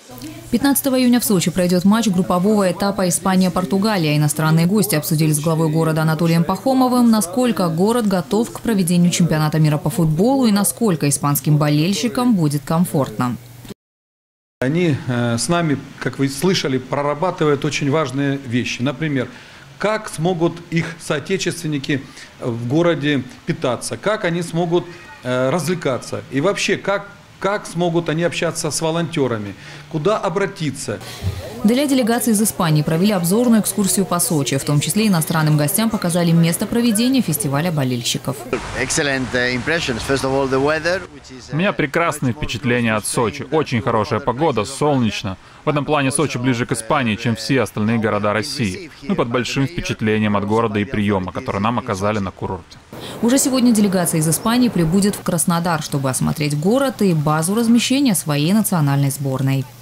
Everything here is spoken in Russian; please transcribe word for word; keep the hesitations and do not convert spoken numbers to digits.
пятнадцатого июня в Сочи пройдет матч группового этапа Испания-Португалия. Иностранные гости обсудили с главой города Анатолием Пахомовым, насколько город готов к проведению чемпионата мира по футболу и насколько испанским болельщикам будет комфортно. Они э, с нами, как вы слышали, прорабатывают очень важные вещи. Например, как смогут их соотечественники в городе питаться, как они смогут э, развлекаться и вообще как Как смогут они общаться с волонтерами? Куда обратиться? Для делегации из Испании провели обзорную экскурсию по Сочи. В том числе иностранным гостям показали место проведения фестиваля болельщиков. У меня прекрасные впечатления от Сочи. Очень хорошая погода, солнечно. В этом плане Сочи ближе к Испании, чем все остальные города России. Мы под большим впечатлением от города и приема, который нам оказали на курорте. Уже сегодня делегация из Испании прибудет в Краснодар, чтобы осмотреть город и базу размещения своей национальной сборной.